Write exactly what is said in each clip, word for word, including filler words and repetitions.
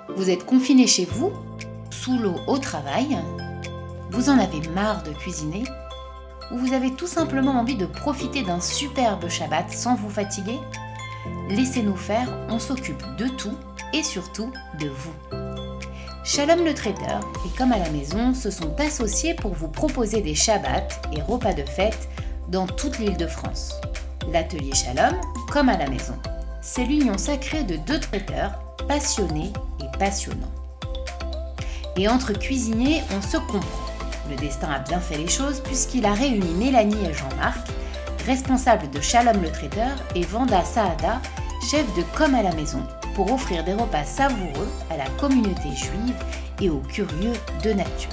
Vous êtes confiné chez vous, sous l'eau au travail, vous en avez marre de cuisiner, ou vous avez tout simplement envie de profiter d'un superbe Shabbat sans vous fatiguer? Laissez-nous faire, on s'occupe de tout et surtout de vous. Shalom le traiteur et Comme à la maison se sont associés pour vous proposer des Shabbats et repas de fête dans toute l'Île-de-France. L'atelier Shalom, Comme à la maison. C'est l'union sacrée de deux traiteurs passionnés et passionnants. Et entre cuisiniers, on se comprend. Le destin a bien fait les choses puisqu'il a réuni Mélanie et Jean-Marc, responsables de Shalom le traiteur, et Vanda Saada, chef de Comme à la maison, pour offrir des repas savoureux à la communauté juive et aux curieux de nature.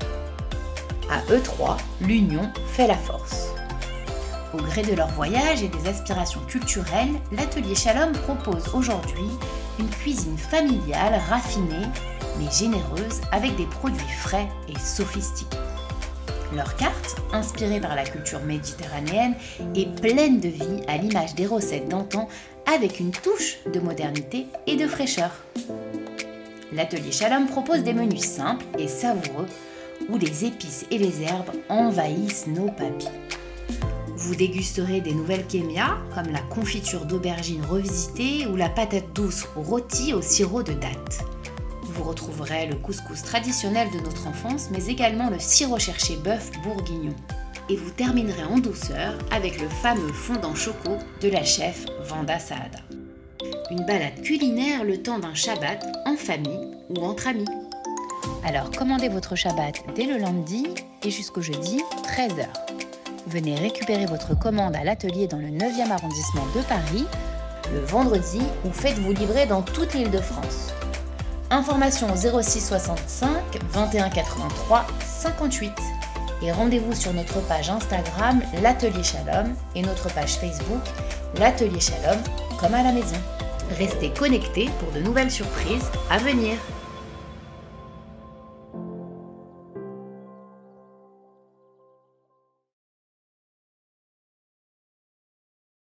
À eux trois, l'union fait la force. Au gré de leur voyage et des aspirations culturelles, l'atelier Shalom propose aujourd'hui une cuisine familiale raffinée mais généreuse avec des produits frais et sophistiqués. Leur carte, inspirée par la culture méditerranéenne, est pleine de vie à l'image des recettes d'antan avec une touche de modernité et de fraîcheur. L'atelier Shalom propose des menus simples et savoureux où les épices et les herbes envahissent nos papilles. Vous dégusterez des nouvelles kémias comme la confiture d'aubergine revisitée ou la patate douce rôtie au sirop de date. Vous retrouverez le couscous traditionnel de notre enfance, mais également le si recherché bœuf bourguignon. Et vous terminerez en douceur avec le fameux fondant choco de la chef Vanda Saada. Une balade culinaire le temps d'un Shabbat en famille ou entre amis. Alors commandez votre Shabbat dès le lundi et jusqu'au jeudi treize heures. Venez récupérer votre commande à l'atelier dans le neuvième arrondissement de Paris le vendredi ou faites-vous livrer dans toute l'Île-de-France. Information zéro six soixante-cinq vingt et un quatre-vingt-trois cinquante-huit et rendez-vous sur notre page Instagram l'Atelier Shalom et notre page Facebook l'Atelier Shalom Comme à la maison. Restez connectés pour de nouvelles surprises à venir.